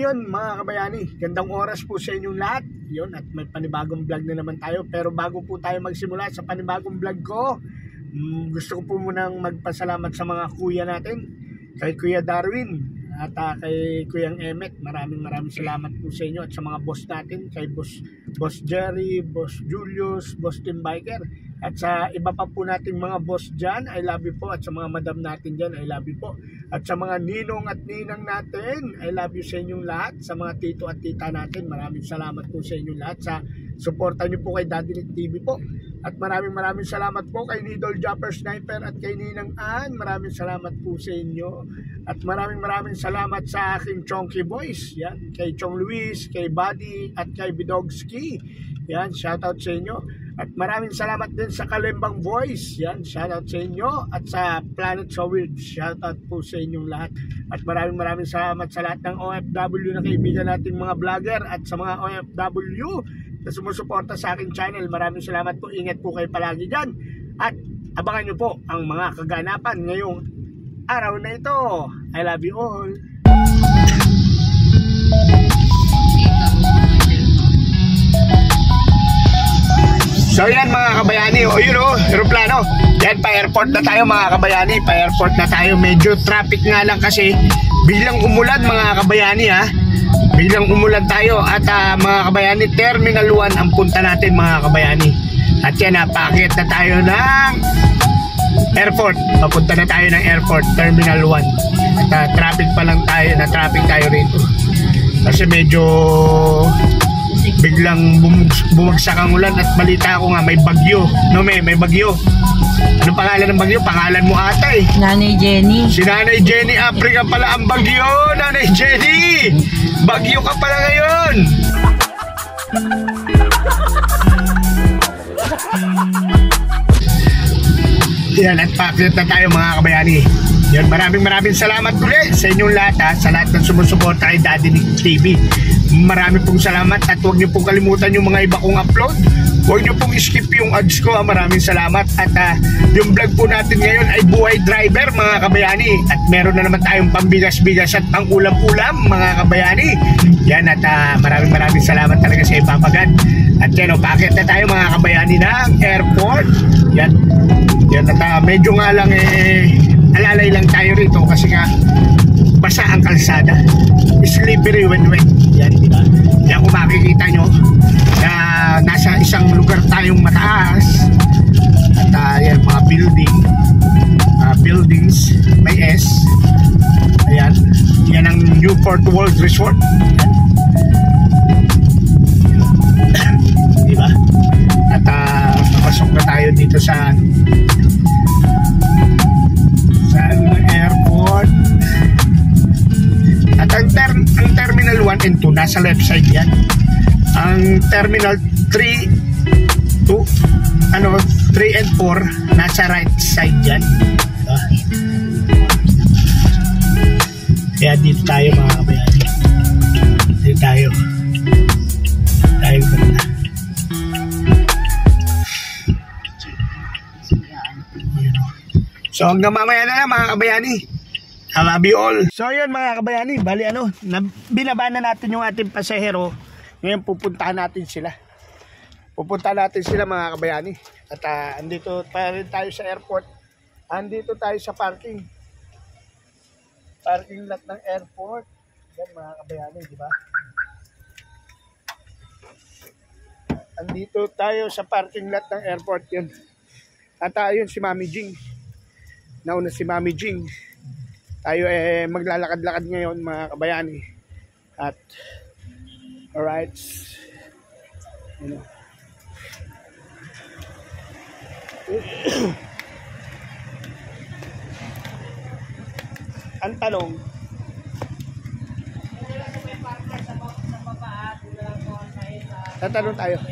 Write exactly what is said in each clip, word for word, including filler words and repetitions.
yun mga kabayani, gandang oras po sa inyong lahat. Yun, at may panibagong vlog na naman tayo. Pero bago po tayo magsimula sa panibagong vlog ko, mm, gusto ko po munang magpasalamat sa mga kuya natin. Kay Kuya Darwin at uh, kay Kuyang Emet. Maraming maraming salamat po sa inyo. At sa mga boss natin, kay Boss, Boss Jerry, Boss Julius, Boss Tim Biker. At sa iba pa po nating mga boss dyan, I love you po. At sa mga madam natin dyan, I love you po. At sa mga ninong at ninang natin, I love you sa inyong lahat. Sa mga tito at tita natin, maraming salamat po sa inyong lahat. Sa suporta niyo po kay Daddy Nick T V po. At maraming maraming salamat po kay Needle Jumper Sniper at kay Ninang Ann. Maraming salamat po sa inyo. At maraming maraming salamat sa aking Chonky Boys. Yan, kay Chong Luis, kay Buddy at kay Bidogski. Yan, shoutout sa inyo. At maraming salamat din sa Kalembang Voice. Yan, shoutout sa inyo. At sa Planet So Weird, shoutout po sa inyong lahat. At maraming maraming salamat sa lahat ng O F W na kaibigan nating mga vlogger at sa mga O F W na sumusuporta sa aking channel. Maraming salamat po. Ingat po kayo palagi dyan. At abangan nyo po ang mga kaganapan ngayong araw na ito. I love you all. So yan mga kabayani, o yun o, aeroplano. Yan, pa-airport na tayo mga kabayani, pa-airport na tayo. Medyo traffic nga lang kasi biglang umulan mga kabayani ha. Biglang umulan tayo at uh, mga kabayani, Terminal one ang punta natin mga kabayani. At yan ha, paakit na tayo ng airport. Papunta na tayo ng airport, Terminal one. At uh, traffic pa lang tayo, na traffic tayo rito. Kasi medyo biglang bumagsak ang ulan at balita ko nga may bagyo. No, may, may bagyo. Ano pangalan ng bagyo? Pangalan mo ata eh. Nanay Jenny. Si Nanay Jenny Africa pala ang bagyo. Nanay Jenny, bagyo ka pala ngayon. Yan, at pakit na tayo mga kabayani. Yan, maraming maraming salamat ulit sa inyong lahat ha, sa lahat ng sumusuporta kay Daddy Nick T V. Maraming pong salamat at huwag niyo pong kalimutan yung mga iba kong upload. Huwag niyo pong skip yung ads ko ha. Maraming salamat. At uh, yung vlog po natin ngayon ay buhay driver mga kabayani. At meron na naman tayong pambigas-bigas at pang ulam-ulam mga kabayani. Yan, at uh, maraming maraming salamat talaga sa ipapagad. At yan o, pakit na tayo mga kabayani ng airport. Yan. Yan, at uh, medyo nga lang eh alalay lang tayo rito kasi nga basa ang kalsada, slippery when wet. Yan, diba? Yan, kung makikita nyo na nasa isang lugar tayong mataas at uh, yan, mga building uh, buildings may S. Ayan, yan ang Newport World Resort. Yan. Diba? At uh, napasok na tayo dito sa sa airport. At ang, ter ang Terminal one and two nasa left side yan. Ang Terminal three, two, ano, three and four nasa right side yan. Uh, kaya dito tayo mga kabayani. Dito tayo. Tayo ganda. So hanggang mamaya na lang mga kabayani. I love you all. So yun mga kabayani, bali ano, binaba na natin yung ating pasahero. Ngayon pupuntahan natin sila. Pupuntahan natin sila mga kabayani. At uh, andito pa rin tayo sa airport. Andito tayo sa parking. Parking lot ng airport. Yan mga kabayani, di ba? Andito tayo sa parking lot ng airport yun. At ayun si Mami Jing. Nauna si Mami Jing. Tayo eh maglalakad-lakad ngayon mga kabayani. At alright, you know. Ang tanong, tatanong tayo.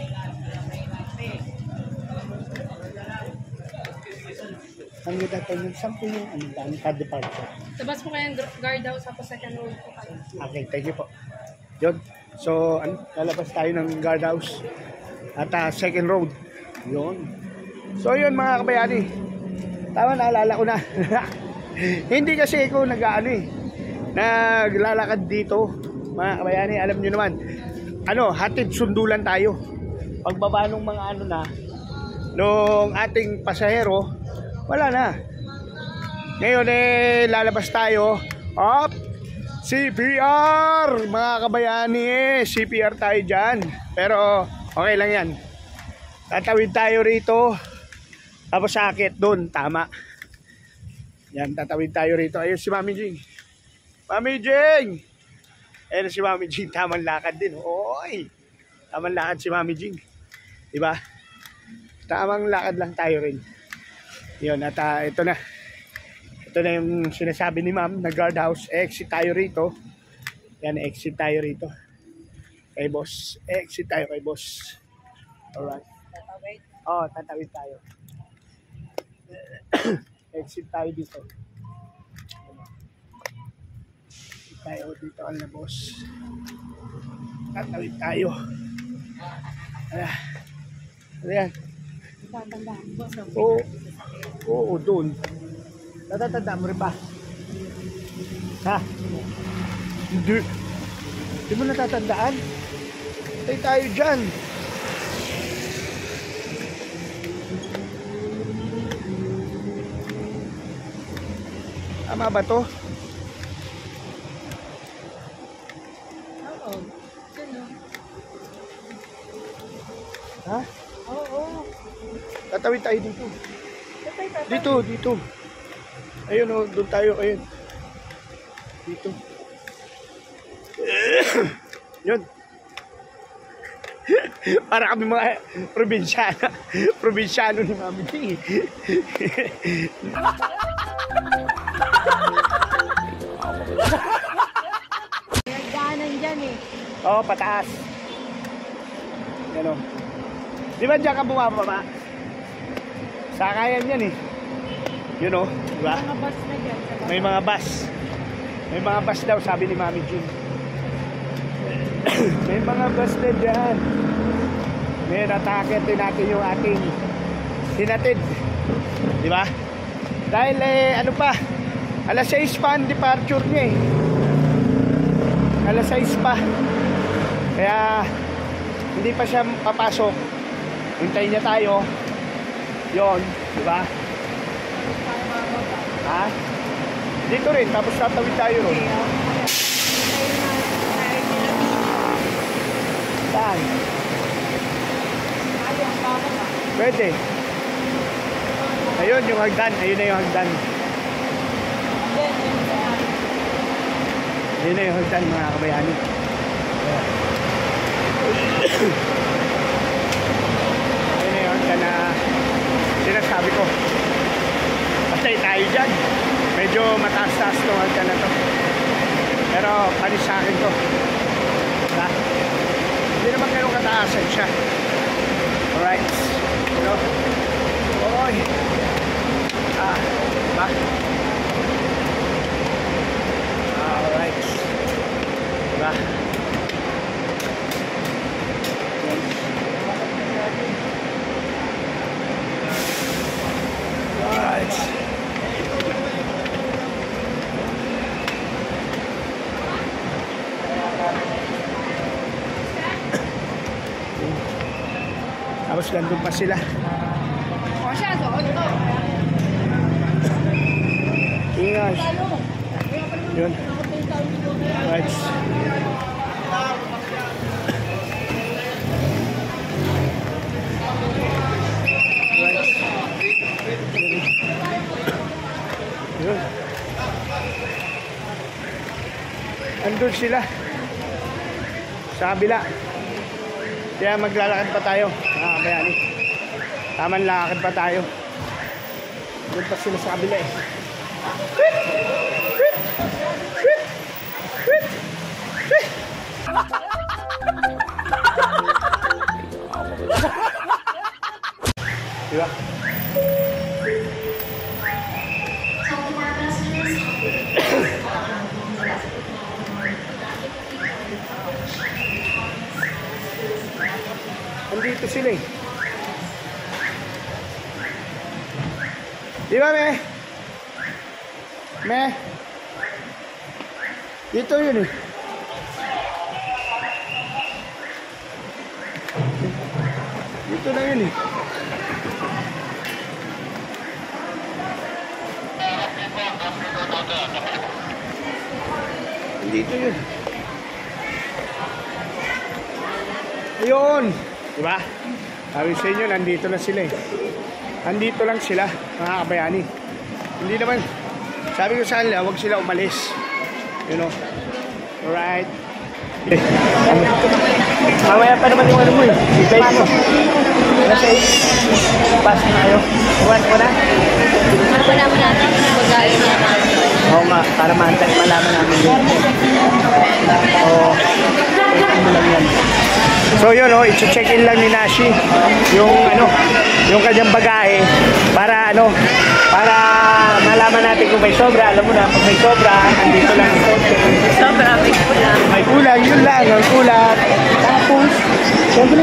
Ang nagtatanong, saan po yung ano ba, ang ka-departure? Labas po kayong guard house sa second road po kayo. Okay, thank you po. Yun. So, ano, lalabas tayo ng guard house at uh, second road. Yun. So, yun mga kabayani. Tama, naalala ko na. Hindi kasi ako nag-ano eh. Naglalakad dito. mga kabayani, alam nyo naman, ano, hatid sundulan tayo. Pagbaba ng mga ano na, nung ating pasahero, wala na. Ngayon eh, lalabas tayo. Up! C P R! Mga kabayani, C P R tayo dyan. Pero, okay lang yan. Tatawid tayo rito. Tapos sakit doon, tama. Yan, tatawid tayo rito. Ayun si Mami Jing. Mami Jing! Ayun si Mami Jing, tamang lakad din. Oy! Tamang lakad si Mami Jing. Diba? Tamang lakad lang tayo rin. Yun, at uh, ito na. Ito na yung sinasabi ni Ma'am na guardhouse. Exit tayo rito. Yan, exit tayo rito. Kay boss. Exit tayo kay boss. Alright. Tatawid. Oo, oh, tatawid tayo. Exit tayo dito. Exit tayo dito ang na boss. Tatawid tayo. Ah. Ano yan? Tatandaan ko sa Oo. Oo, doon. Natatandaan mo rin ba? Ha? Hindi. Hindi mo natatandaan? Tay tayo dyan. Tama ba to? Oo. Sino? Ha? Oo. Tatawid tayo dito. Tatay, tatay. Dito, dito. Ayun o, doon tayo, ayun. Dito. Yun. Para kami mga probinsyano. Probinsyano ni Mami Ting. Nagdaanan dyan eh. Oo, pataas. Yan o. Di ba dyan ka bumababa? Sakayan yan eh. Yun o, di ba? Mga bus na dyan. sa May mga bus. May mga bus daw, sabi ni Mami June. May mga bus na dyan. May natakitin natin yung ating hinatid. Di ba? Dahil eh, ano pa, alas sais pa ang departure niya eh. Alas sais pa. Kaya, hindi pa siya papasok. Hintayin niya tayo. Yon, di ba? Ha? Dito rin, tapos tatawid tayo ron. Saan? Pwede. Ayun yung hagdan, ayun na yung hagdan. Ayun na yung hagdan, mga kabayani. Ayun na yung hagdan na sinasabi ko. Patay tayo dyan. Medyo mataas-taas itong hagdan na to. Pero panis sa akin to. Diba? Hindi naman ganun kataasan siya. Alright. You know? Oy. Ah, diba? Alright. Diba? Alright. Tapos nandun pa sila. O siya, doon to. Ingat. Yun. Right. Yun. Andun sila. Sa kabila. Kaya maglalakad pa tayo. Ah, bayani. Tamang lakad pa tayo. Doon pa sila sa kabila eh. Diba? Andito sila eh. Di ba, me? Me? Dito yun eh. Dito na yun eh. Dito yun. Ayun. Diba? Sabi sa inyo, nandito na sila eh. Nandito lang sila, mga kabayani. Hindi naman, sabi ko sa kanila, huwag sila umalis. You know? Alright. Mamaya pa naman yung ano mo eh. Flight mo. Kasi, pass na kayo. Buwan ko na. Ano naman natin? Bagay niya. Oo nga, para maantay, malaman namin yun. Oo. Ito lang yan. So yun oh, i-check in lang ni Nashi yung ano, yung kanyang bagahe para ano, para malaman natin kung may sobra. Alam mo na, pag may sobra, andito lang ito. Sobra, may kulang. May kulang, yun lang, ang kulang. Tapos, siyempre,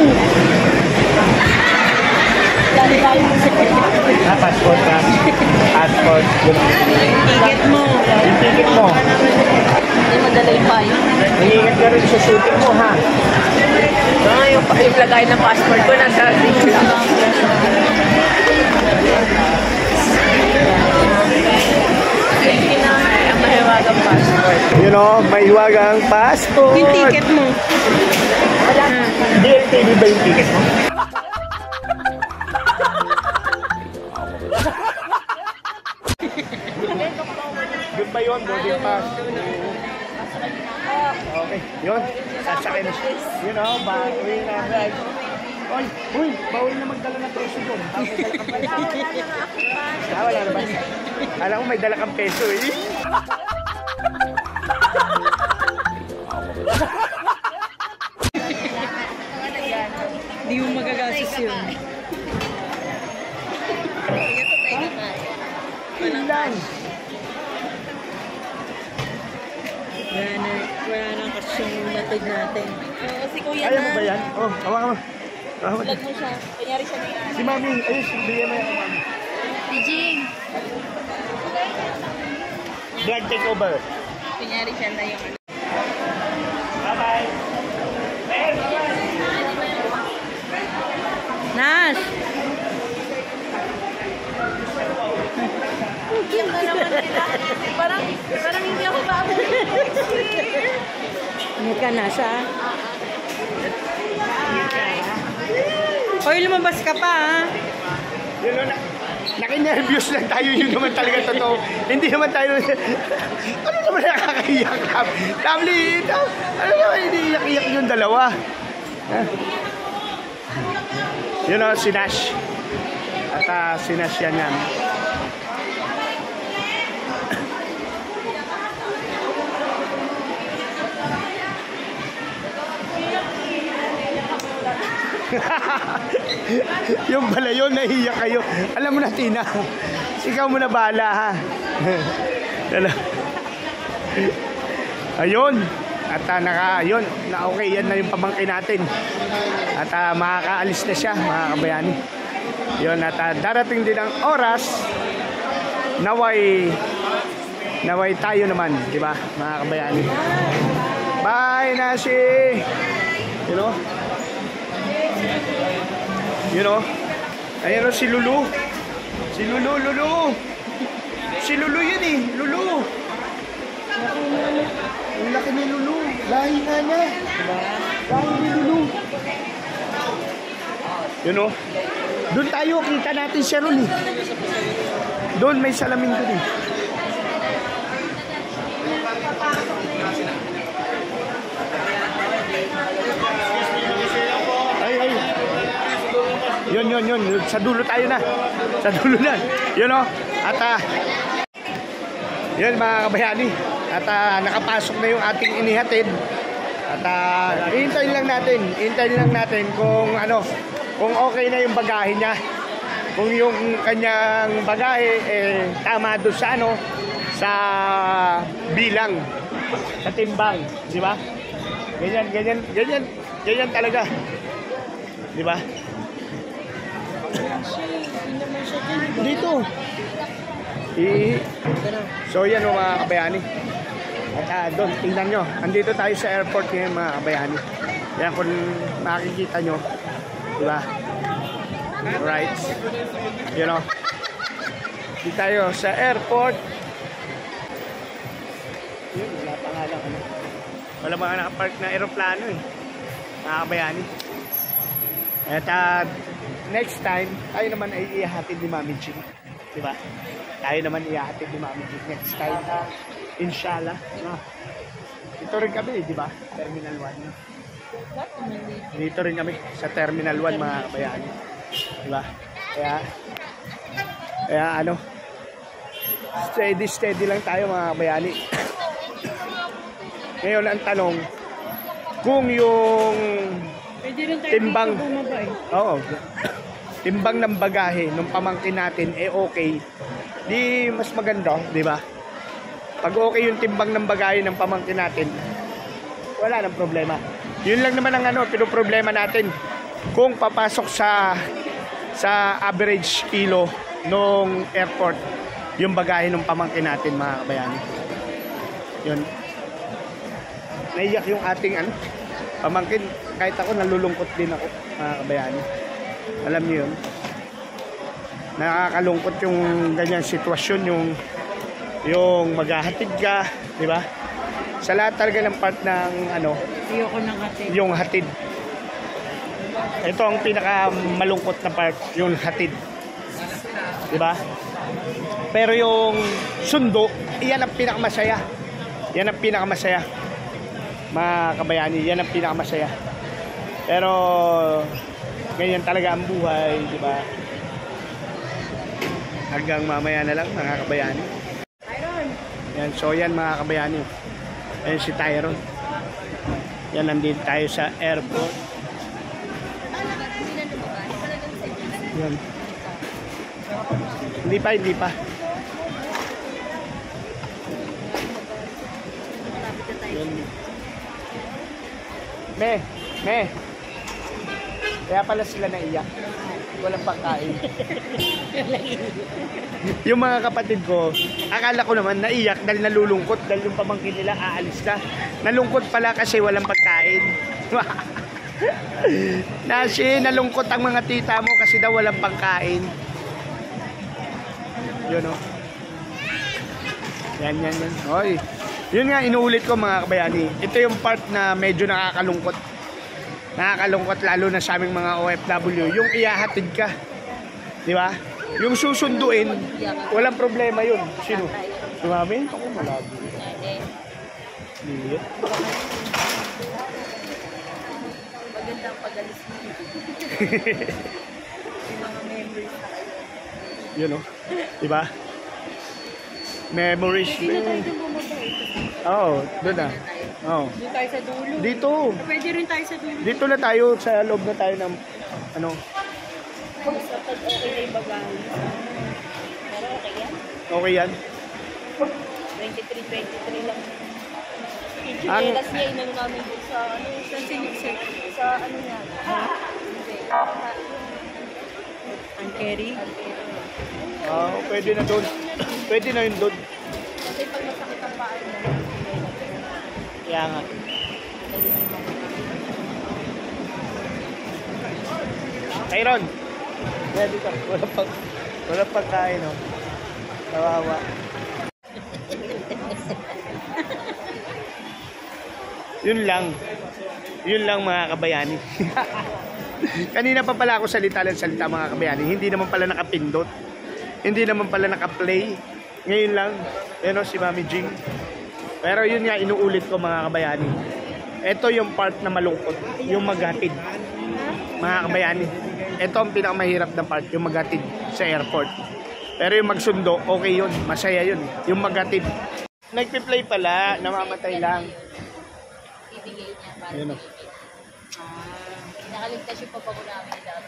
ah, passport ka. Passport. Ticket mo. Yung ticket mo. Hindi madalay pa yun. Nangingat ka rin sa shooting mo, ha? So, yung, yung lagay ng passport ko nasa picture lang. Ang mahiwagang passport. You know, may hiwagang passport. Yung ticket mo. Wala. D L T V ba yung ticket mo? Doon ba yun? Boarding pass. Okay, yun. Sasakay na siya. You know, bawin na bag. Oy, uy, bawin na magdala ng peso doon. Ah, wala na ba? Alam ko may dala kang peso eh. Hindi mo magagasis yun. Ilan? Wala na, wala na kasi yung natid natin. Oo, si Kuya Ayaw mo ba yan? Oh, hawa ka mo. Hawa ka. Vlog mo siya. Kanyari siya na yan. Si Mami, ayun, bigyan mo yan kay Mami. Dijing. Vlog takeover. Kanyari siya na yung ano. Bye-bye. Nas! Cute na naman sila. Parang, parang hindi ako babalik. Hindi ka nasa. Hoy, lumabas ka pa ha. Yun na, nakinervyos lang tayo, yun naman talaga totoo. Hindi naman tayo, ano naman nakakahiyak? Lovely, ano naman iniiyak-iyak yung dalawa? Yun o, si Nash. At uh, si Nash yan yan. Yung pala yun, nahiyak kayo. Alam mo na, Tina, ikaw mo na bahala, ha? Ayun. At uh, naka, yun, na okay, yan na yung pamangkin natin. At uh, makakaalis na siya, mga kabayani. Yun, at uh, darating din ang oras, naway, naway tayo naman, di ba, mga kabayani? Bye, Nashi! You know? You know? Ayan o, si Lulu. Si Lulu, Lulu. Si Lulu yun eh, Lulu. Ang laki ni Lulu. Lahi nga niya. Lahi ni Lulu. You know? Doon tayo, kita natin siya ron eh. Doon, may salamin doon eh. Ay, ay. Yun, yun, yun. Sa dulo tayo na. Sa dulo na. Yun o. At ah, yun mga kabayani. At uh, nakapasok na yung ating inihatid. At uh, ihintayin lang natin. Ihintayin lang natin kung ano, kung okay na yung bagahe niya. Kung yung kanyang bagahe eh, tama doon sa ano, sa bilang, sa timbang, di ba? Ganyan, ganyan, ganyan, ganyan talaga. Di ba? Dito. I So yan o mga kabayani. At uh, doon, tingnan nyo. Andito tayo sa airport ngayon mga kabayani. Yan kung makikita nyo. Diba? Right. You know. Di tayo sa airport. Yun, wala pa nga lang. Ano. Wala mga nakapark na aeroplano eh. Nakakabayani. At uh, next time, tayo naman ay ihahatid ni Mami Ching. Diba? Tayo naman ihahatid ni Mami Ching next time. Inshallah. No? Ito rin kami, di ba? Terminal one. No? Dito rin kami sa Terminal one, mga kabayani. Di ba? Kaya, kaya ano, steady, steady lang tayo, mga kabayani. Ngayon, ang tanong, kung yung timbang, oo, timbang ng bagahe ng pamangkin natin, eh okay, di mas maganda, di ba? Pag okay yung timbang ng bagahe ng pamangkin natin, wala nang problema. Yun lang naman ang ano, pinoproblema natin. Kung papasok sa sa average kilo nung airport, yung bagahe ng pamangkin natin, mga kabayani. Yun. Naiyak yung ating ano, pamangkin. Kahit ako, nalulungkot din ako, mga kabayani. Alam niyo yun. Nakakalungkot yung ganyang sitwasyon, yung yung maghahatid ka, di ba? Sa lahat talaga ng part ng ano, Ayoko ng hatid. yung hatid. Ito ang pinaka malungkot na part, yung hatid. Di ba? Pero yung sundo, iyan ang pinakamasaya. Yan ang pinakamasaya. Mga kabayani, yan ang pinakamasaya. Pero ganyan talaga ang buhay, di ba? Hanggang mamaya na lang, mga kabayani. Yan, so yan mga kabayani. Ayan si Tyron. Yan, nandito tayo sa airport. Yan. Hindi pa, hindi pa. Yan. Me, me. Kaya pala sila naiyak. Walang pagkain. Yung mga kapatid ko, akala ko naman naiyak dahil nalulungkot dahil yung pamangkin nila aalis na. Nalungkot pala kasi walang pagkain. Nasi, nalungkot ang mga tita mo kasi daw walang pagkain. Yun o. Yan, yan, yan. Oy. Yun nga, inuulit ko mga kabayani. Ito yung part na medyo nakakalungkot. Nakakalungkot lalo na sa aming mga O F W. Yung iyahatid ka. Di ba? Yung susunduin, walang problema yun. Sino? Si Mami? Ako malabo. Lilit. Magandang pag-alis mo. Yung mga memories na kayo. Yun o. Di ba? Memories. Hindi na tayo dun bumaba eh. Oo, oh, doon na. Oh. Doon tayo sa dulo. Dito. Pwede rin tayo sa dulo. Dito na tayo, sa loob na tayo ng ano. Sa pag okay na yung bagahe. Pero okay yan. Okay yan. twenty-three, twenty-three lang. Yung Ang- chinelas niya, inano namin doon sa ano, sa sinisip. Sa ano niya. Hindi. Ang carry. Ah, oh, pwede na doon. Pwede na yun doon. Kasi pag masakit ang paa mo, Kaya nga. Tyron. Kaya dito. Wala pag wala pagkain, no. Kawawa. Yun lang. Yun lang mga kabayani. Kanina pa pala ako salita lang salita mga kabayani. Hindi naman pala nakapindot. Hindi naman pala nakaplay. Ngayon lang. Yan o, si Mami Jing. Pero yun nga, inuulit ko mga kabayani. Ito yung part na malungkot. Yung maghatid. Mga kabayani. Ito ang pinakamahirap na part. Yung maghatid sa airport. Pero yung magsundo, okay yun. Masaya yun. Yung maghatid. Nagpi-play pala. Namamatay lang. ibigay niya para Ayun o. Ah, nakaligtas yung papago namin daw.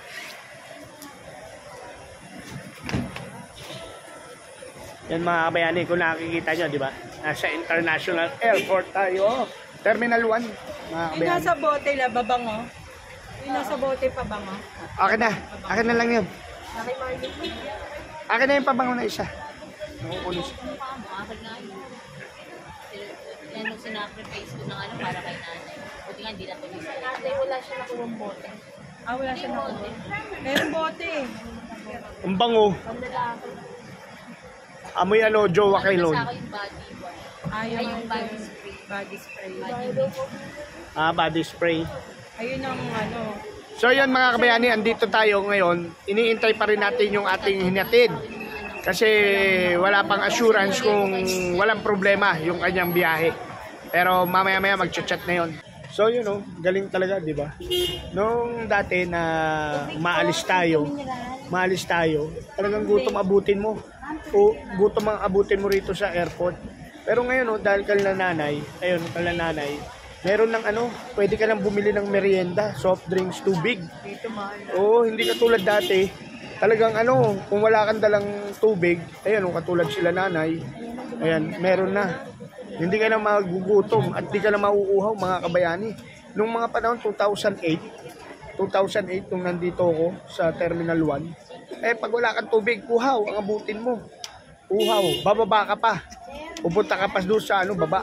Yan mga kabayani, kung nakikita nyo, di ba? Nasa International Airport tayo. Terminal one, mga Yung kabayani. nasa bote la, babango. Yung nasa bote pabango. Akin na. Akin na lang yun. Nakay Marvin. Akin na yung pabango na isa. Nakukulo siya. Mukha mo, akin nga yun. Yan yung sinacrifice ko ng ano para kay nanay. Buti nga hindi na tuloy sa nanay. Wala siya nakuha bote. Ah, wala siya na. Meron bote. Ang bango. Amoy ano, jowa kay Lon. Ah, yung body spray. Body spray. Ah, body spray. Ayun ang ano. So yun mga kabayani, andito tayo ngayon. Iniintay pa rin natin yung ating hinatid. Kasi wala pang assurance kung walang problema yung kanyang biyahe. Pero mamaya-maya mag-chat na yun. So yun o, galing talaga, di ba? Nung dati na maalis tayo, maalis tayo, talagang gutom abutin mo. O gutom ang abutin mo rito sa airport. Pero ngayon o, dahil ka na nanay, ayun, ka na nanay, meron ng ano, pwede ka lang bumili ng merienda, soft drinks, tubig. Oo, hindi katulad dati. Talagang ano, kung wala kang dalang tubig, ayun, katulad sila nanay, ayan, meron na. Hindi ka na magugutom at di ka na mauuhaw mga kabayani. Nung mga panahon two thousand eight, two thousand eight nung nandito ako sa Terminal one, eh pag wala kang tubig, uhaw ang abutin mo. Uhaw, bababa ka pa. Pupunta ka pa doon sa ano, baba.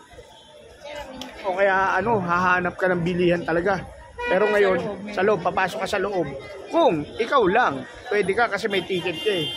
O kaya ano, hahanap ka ng bilihan talaga. Pero ngayon, sa loob, papasok ka sa loob. Kung ikaw lang, pwede ka kasi may ticket ka eh.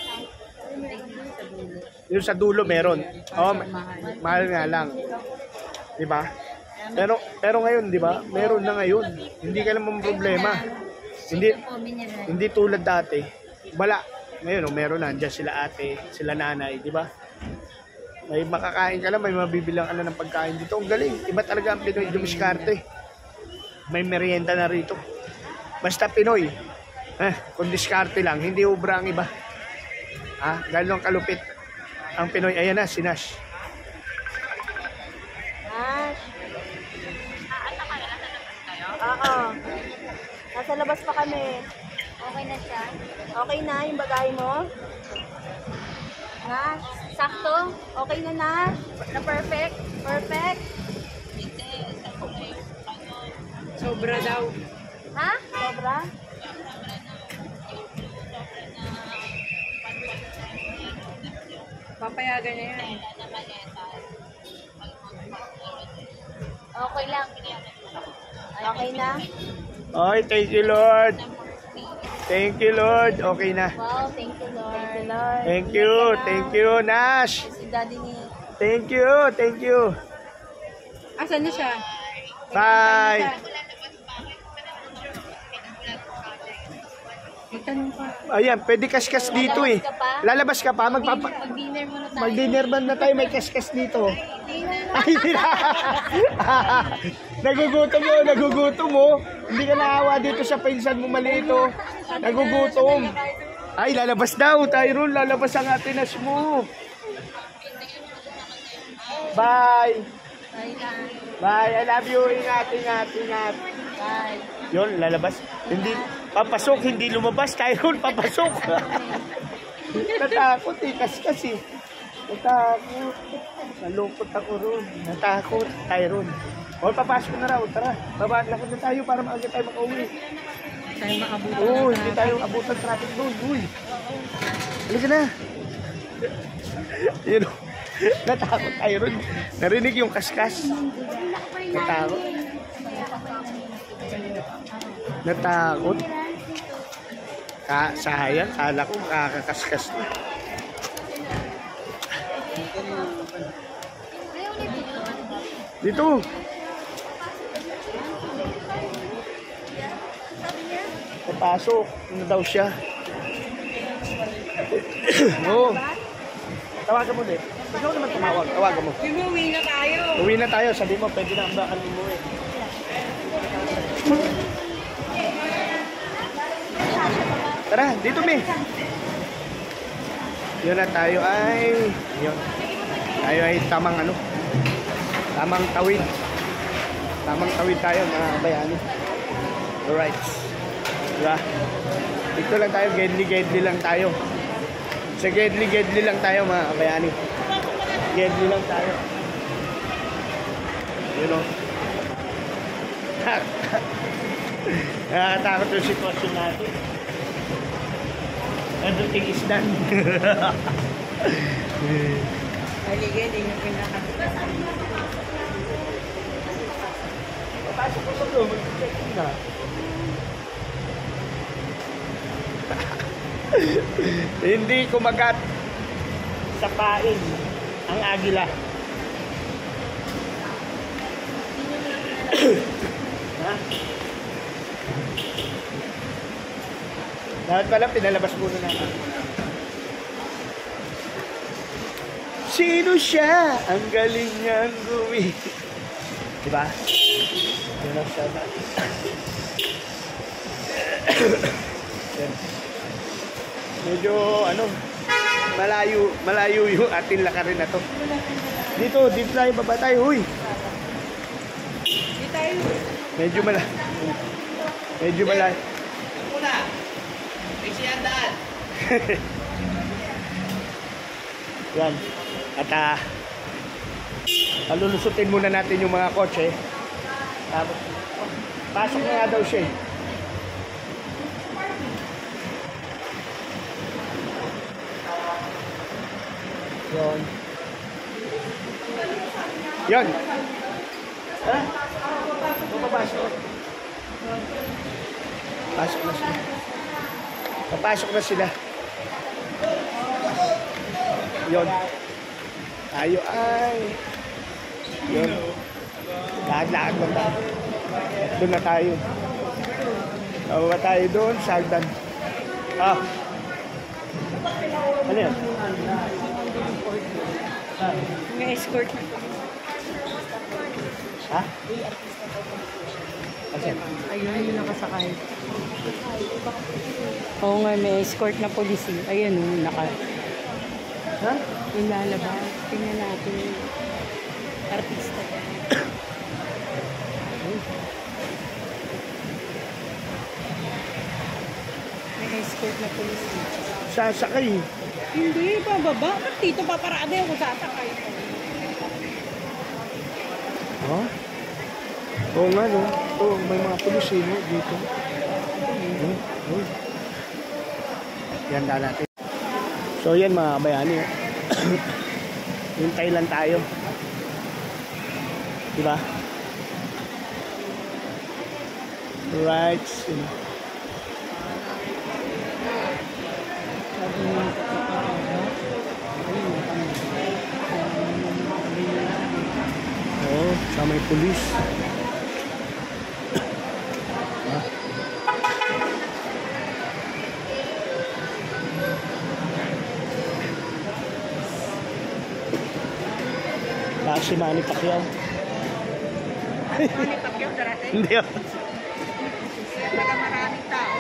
Yung sa dulo meron. Oh, mahal nga lang. 'Di ba? Pero pero ngayon, 'di ba? Meron na ngayon. Hindi ka naman problema. Hindi hindi tulad dati. Wala. Ngayon, oh, meron na diyan sila ate, sila nanay, 'di ba? May makakain ka lang, may mabibilang ka na ng pagkain dito. Ang galing. Iba talaga ang Pinoy dumiskarte. May merienda na rito. Basta Pinoy. Eh, kung diskarte lang, hindi ubra ang iba. Ah, ganun kalupit. Ang Pinoy, ayan na, si Nash. Nash. Oo. Nasa labas pa kami. Okay na siya? Okay na yung bagay mo? Nash, sakto? Okay na, Nash? Na perfect? Perfect? Sobra daw. Ha? Sobra? Papayagan na yan. Okay lang. Okay na? Okay, thank you Lord. Thank you Lord. Okay na. Wow, thank you, Lord. Thank you, Lord. Thank you, thank you Nash. Si Daddy ni... Thank you, thank you. Asan na siya? Bye. Itanong pa. Ayan, pwede kaskas dito eh. Lalabas ka pa? Magpapa... Mag-dinner muna tayo. Mag-dinner ba na tayo? May kaskas dito. Ay, hindi na. Nagugutom mo, nagugutom mo. Hindi ka naawa dito sa pinsan mo maliit oh. Nagugutom. Ay, lalabas daw. Tyrone, lalabas ang atinas mo. Bye. Bye. I love you. Ingat, ingat, ingat. Bye. Yun, lalabas. Hindi, papasok, hindi lumabas. Tyrone, papasok. Natakot eh, kaskas eh. Natakot. Nalungkot ako ron. Natakot, Tyrone. O, papasok na raw. Tara, babaan lakad na tayo para maaga tayo makauwi. Tayo makabuto Oo, ng hindi tayo abutan traffic doon. Uy. Halika na. Yun o. Natakot, Tyrone. Narinig yung kaskas. Natakot. Natakot. Ka sayang, kala ko makakakaskas na. Dito. Papasok. Ano daw siya? Oo. Tawagan mo din. Ikaw naman tumawag. Tawagan mo. Umuwi na tayo. Uwi na tayo. Sabi mo, pwede na ang bakal mo eh. Tara, dito mi. Yun na tayo ay yun. Tayo ay tamang ano. Tamang tawid. Tamang tawid tayo mga kabayani. Alright. Diba? Dito lang tayo, gedli-gedli lang tayo. Sa gedli-gedli lang tayo mga kabayani. Gedli lang tayo. You know. Nakakatakot yung sitwasyon natin. Everything is done. Haligay, din yung pinaka. Pasok ko sa loob, mag-check-in na. Hindi kumagat sa pain ang agila. Ha? Dapat pala pinalabas muna natin. Sino siya? Ang galing niyang gumi. Diba? Sino siya ba? Medyo ano, malayo, malayo yung ating lakarin na to. Dito, dito tayo, baba tayo. Uy! Dito tayo. Medyo malayo. Medyo malayo. Muna. May siyandaan. Yan. At ah, palulusutin muna natin yung mga kotse. Tapos, oh, pasok na nga daw siya eh. Yun. Yun. Ha? Papasok. Pasok na sila. Papasok na sila. Yun. Tayo ay. Yun. Lahat-lahat na tayo. Doon na tayo. Tawa tayo doon sa hagdan. Ah. Ano yan? May escort na. Ha? Kasi? Ayun, yung nakasakay. Oo nga, may escort na polisi. Ayun, yung naka... Ha? Yung lalabas. Tingnan natin. Artista. May escort na polisi. Sasakay. Hindi, pababa. Dito paparada yung kung sasakay. Ha? Oo nga, no? Oo, may mga pulis eh, no? Dito. Hmm? Hmm? Yan na natin. So yan mga kabayani. Hintay lang tayo. Diba? Right. Oh, sa may pulis. Ah. Baka si Manny Pacquiao. Manny Pacquiao darating? Hindi oh. Kaya pala maraming tao.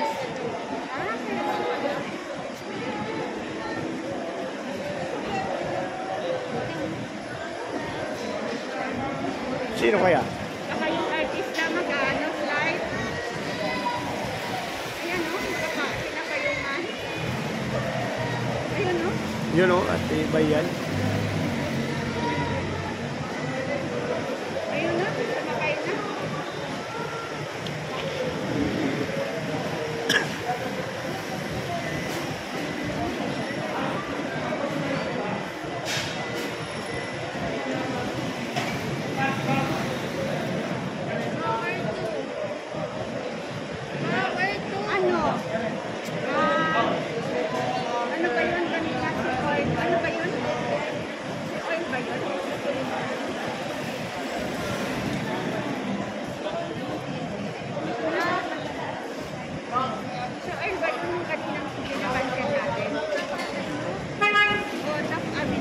Sino kaya? Baka yung artist na mag-ano, slide. Ayan o, nakakain na kayo man. Ayan o. Yun o, at iba yan. Ayun na, kumakain na. Ano? Ah, ano ba yun kanina? Si Oil? Ano ba yun? Si Oil ba yun? Si Oil ba yun yung kaninang pinapansin natin? O, tak amin.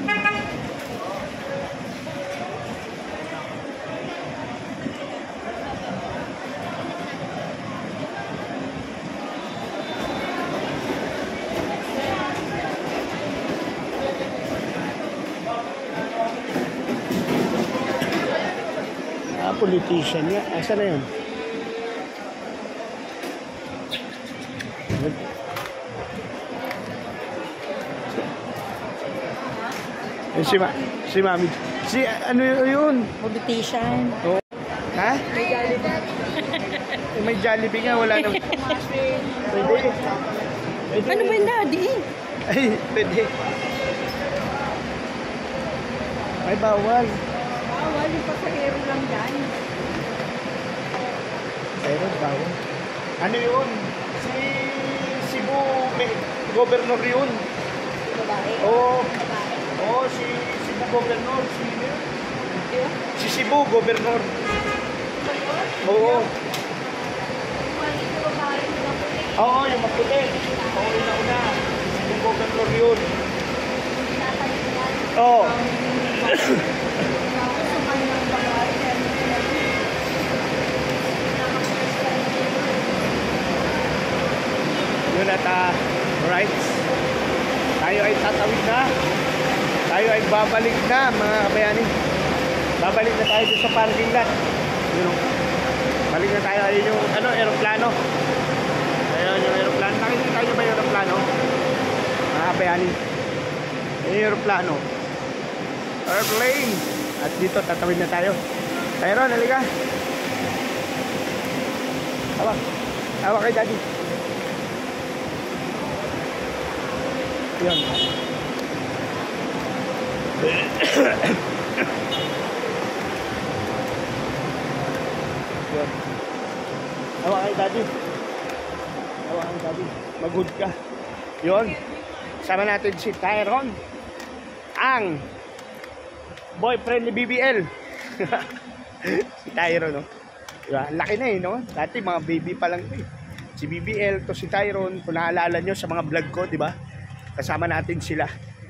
Ah, politician niya. Asa na yun? Good. Eh, si, ma si Mami. Si ano yun? Politician. Oh. Ha? May Jollibee. Eh, may Jollibee nga. Wala nang... Pwede. Pwede. Ano ba yung daddy? Ay, pwede. Ay, bawal. Bawal, yung pasahero lang dyan. Pero bawal. Ano yun? Si Cebu governor yun. Babae. Oo. Babae. Oo, si Cebu governor. Si, si Cebu governor. Oo. Oo, yung maputi. Oo, yun na una. Cebu governor yun. Oo. Yun at uh, right. Tayo ay tatawid na. Tayo ay babalik na mga kabayani. Babalik na tayo sa parking lot. Yun o. Balik na tayo. Ayun yung ano, aeroplano. Ayun yung aeroplano. Nakikita nyo ba yung aeroplano? Mga kabayani. Ayun yung aeroplano. Airplane. At dito tatawid na tayo. Tyron, halika. Hawak. Hawak kay daddy. Yan. Yan. Hawa kay daddy. Hawa kay daddy. Mag-good ka. Yun. Sama natin si Tyron. Ang boyfriend ni B B L. Si Tyron, no? Diba? Laki na eh, no? Dati mga baby pa lang eh. Si B B L to si Tyron. Kung naalala nyo sa mga vlog ko, di ba? Kasama natin sila.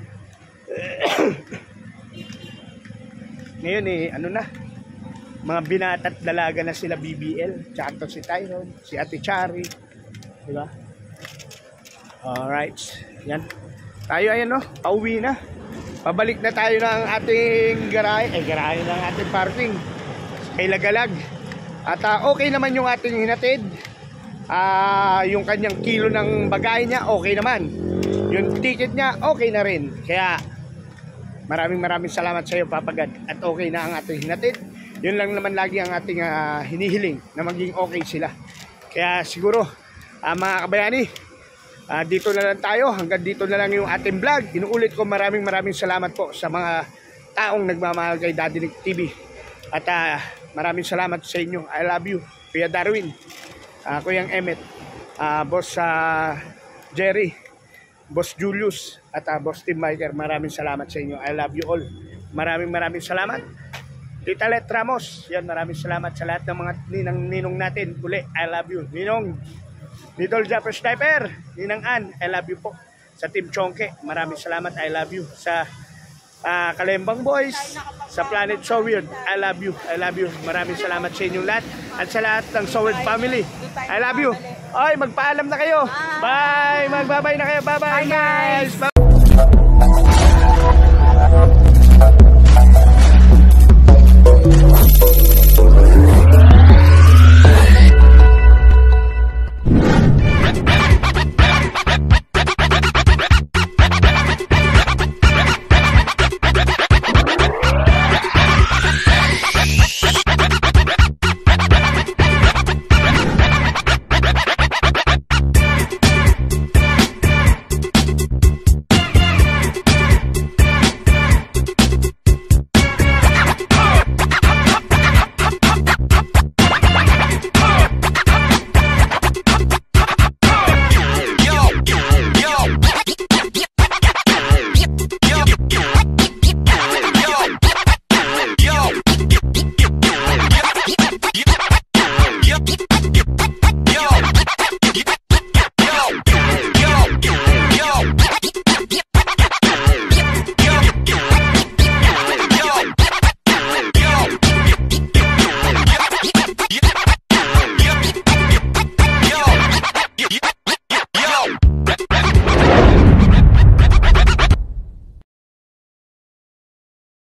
Ngayon eh, ano na, mga binata't dalaga na sila B B L, tsaka to si Tyron, si Ate Chari, di ba? Alright, yan. Tayo ayan no, pauwi na. Pabalik na tayo ng ating garahe, eh garahe ng ating parking kay Lagalag. At uh, okay naman yung ating hinatid. Uh, yung kanyang kilo ng bagay niya, okay naman. Yung ticket niya, okay na rin. Kaya maraming maraming salamat sa iyo, Papa God. At okay na ang ating hinatid. Yun lang naman lagi ang ating uh, hinihiling, na maging okay sila. Kaya siguro, uh, mga kabayani, uh, dito na lang tayo. Hanggang dito na lang yung ating vlog. Inuulit ko, maraming maraming salamat po sa mga taong nagmamahal kay Daddy Nick T V. At uh, maraming salamat sa inyo. I love you, Kuya Darwin, uh, Kuyang Emmet, uh, Boss uh, Jerry, Boss Julius, at uh, Boss Tim Biker. Maraming salamat sa inyo. I love you all. Maraming maraming salamat. Tita Let Ramos, yan, maraming salamat sa lahat ng mga ninang ninong natin. Uli, I love you. Ninong Nidol Japper Sniper, Ninang Ann, I love you po. Sa Team Chongke, maraming salamat. I love you. Sa uh, Kalembang Boys, sa Planet So Weird, I love you. I love you. Maraming salamat sa inyong lahat. At sa lahat ng So Weird family, I love you. Oy, magpaalam na kayo. Bye. Magbabay na kayo. Bye-bye, guys. Bye.